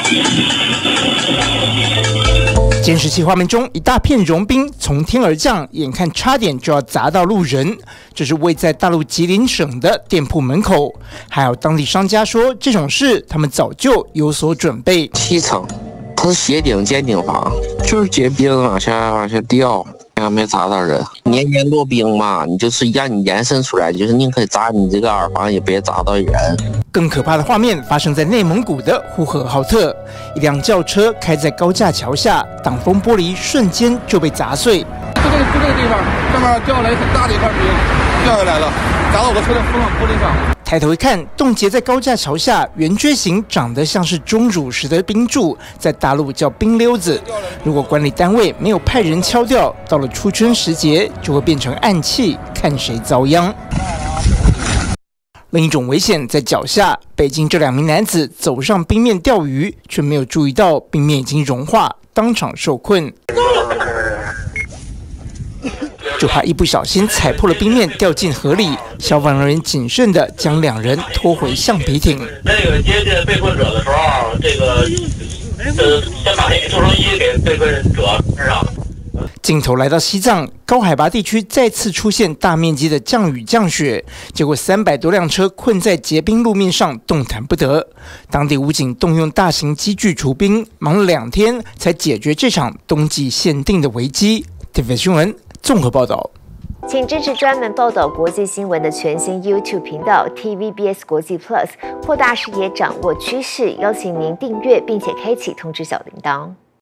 监视器画面中，一大片融冰从天而降，眼看差点就要砸到路人。这是位在大陆吉林省的店铺门口，还有当地商家说，这种事他们早就有所准备。 7层，它是斜顶尖顶房，就是结冰往下掉。 没砸到人，年年落冰嘛，你就是让你延伸出来，就是宁可砸你这个耳房，也别砸到人。 更可怕的画面发生在内蒙古的呼和浩特，一辆轿车开在高架桥下，挡风玻璃瞬间就被砸碎。 就这个地方，上面掉下来很大的一块冰，掉下来了，砸到我车的风挡玻璃上。 抬头一看，冻结在高架桥下圆锥形、长得像是钟乳石的冰柱，在大陆叫冰溜子。如果管理单位没有派人敲掉，到了初春时节就会变成暗器，看谁遭殃。另一种危险在脚下，北京这2名男子走上冰面钓鱼，却没有注意到冰面已经融化，当场受困。 就怕一不小心踩破了冰面，掉进河里。消防人员谨慎地将2人拖回橡皮艇。 接近被困者的时候，先把救生衣给被困者身上。 镜头来到西藏，高海拔地区再次出现大面积的降雨降雪，结果300多辆车困在结冰路面上，动弹不得。当地武警动用大型机具除冰，忙了2天才解决这场冬季限定的危机。TVB 新闻综合报道。 请支持专门报道国际新闻的全新 YouTube 频道 TVBS 国际 Plus， 扩大视野，掌握趋势。邀请您订阅并且开启通知小铃铛。